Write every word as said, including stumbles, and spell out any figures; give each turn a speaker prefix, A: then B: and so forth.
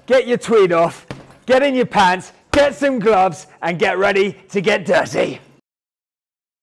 A: get your tweed off, get in your pants, get some gloves, and get ready to get dirty.